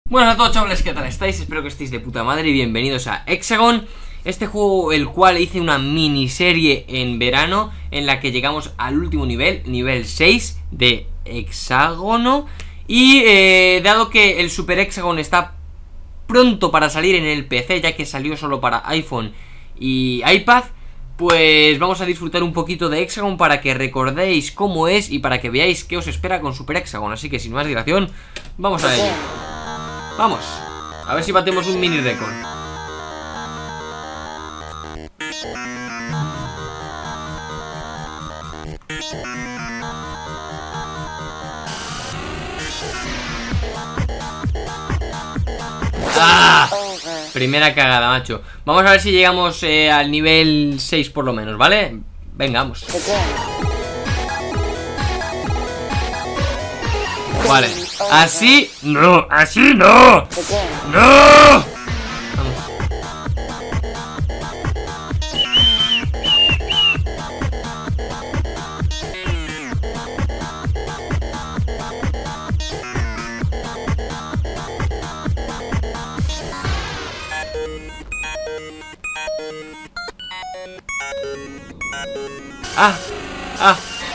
Buenas a todos, chavales, ¿qué tal estáis? Espero que estéis de puta madre y bienvenidos a Hexagon. Este juego, el cual hice una miniserie en verano, en la que llegamos al último nivel, nivel 6 de Hexágono. Y dado que el Super Hexagon está pronto para salir en el PC, ya que salió solo para iPhone y iPad, pues vamos a disfrutar un poquito de Hexagon para que recordéis cómo es y para que veáis qué os espera con Super Hexagon. Así que sin más dilación, vamos a ello. Vamos, a ver si batemos un mini récord. ¡Ah! Primera cagada, macho. Vamos a ver si llegamos al nivel 6 por lo menos, ¿vale? Venga, vamos. Vale, así no, así no. ¡No! Vamos. Ah, ah.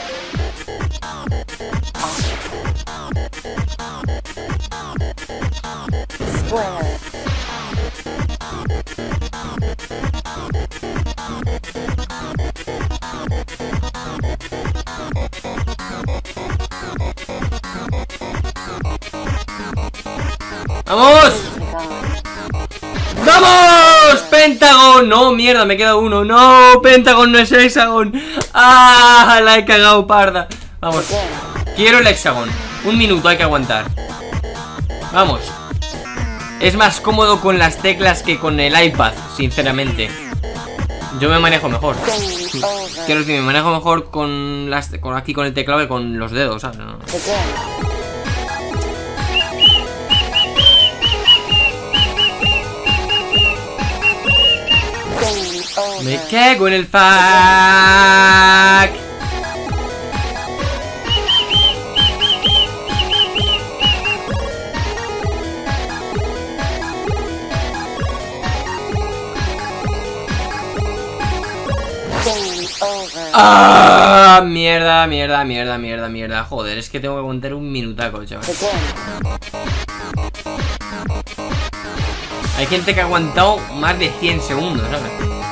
¡Vamos! ¡Vamos! ¡Pentagon! No, mierda, me queda uno. No, Pentagon no es Hexagon. ¡Ah! La he cagado parda. Vamos. Quiero el Hexagon. Un minuto hay que aguantar. Vamos. Es más cómodo con las teclas que con el iPad, sinceramente. Yo me manejo mejor. Quiero decir, me manejo mejor con aquí con el teclado que con los dedos, ¿sabes? No. Me cago en el fuck. ¡Ah! Mierda, mierda, mierda, mierda, mierda. Joder, es que tengo que aguantar un minutaco, chaval. Hay gente que ha aguantado más de 100 segundos, ¿sabes?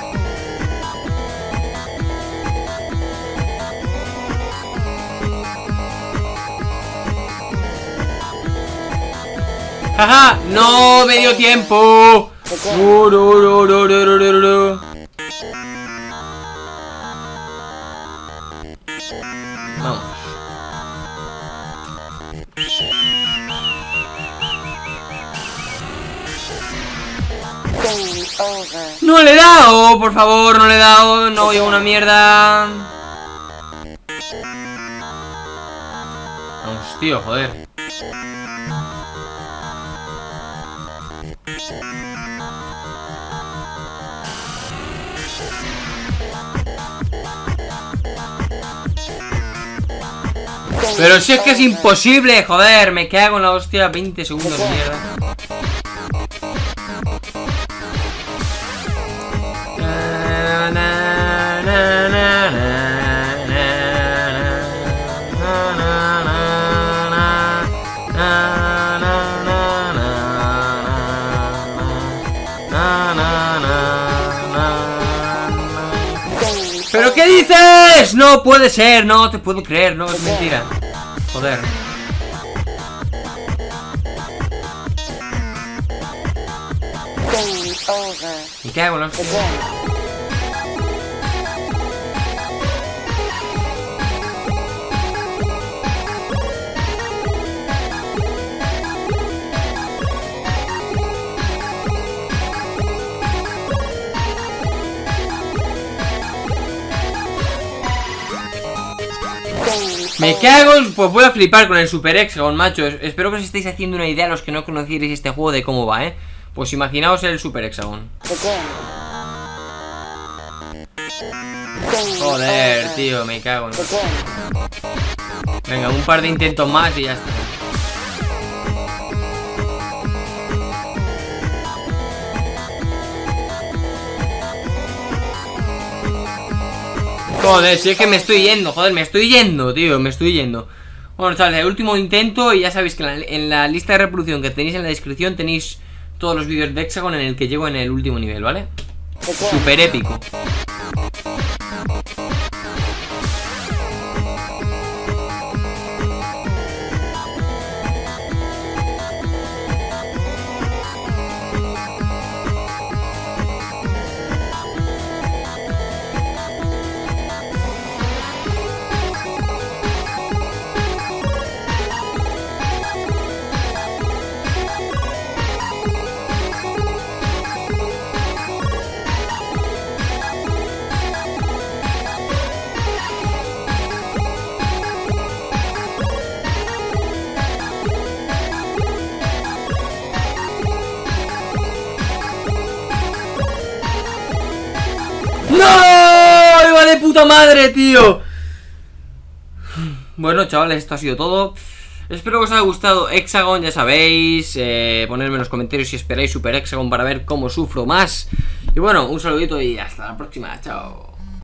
¡Jaja! ¡No me dio tiempo! Vamos. ¡No le he dado! Por favor, no le he dado. No voy a una mierda. Vamos, tío, joder. Pero si es que es imposible, joder, me cago en la hostia. 20 segundos de mierda. ¿Pero qué dices? No puede ser, no te puedo creer, no, es mentira. Joder. ¿Y qué hago? Me cago en... Pues voy a flipar con el Super Hexagon, macho. Espero que os estéis haciendo una idea, los que no conocierais este juego, de cómo va, ¿eh? Pues imaginaos el Super Hexagon. Joder, tío, me cago en... Venga, un par de intentos más y ya está. Joder, si es que me estoy yendo, joder, me estoy yendo, tío, me estoy yendo. Bueno, chavales, el último intento. Y ya sabéis que en la lista de reproducción que tenéis en la descripción tenéis todos los vídeos de Hexagon en el que llego en el último nivel, ¿vale? Súper épico. ¡No! ¡Iba de puta madre, tío! Bueno, chavales, esto ha sido todo. Espero que os haya gustado Hexagon, ya sabéis. Ponedme en los comentarios si esperáis Super Hexagon para ver cómo sufro más. Y bueno, un saludito y hasta la próxima. Chao.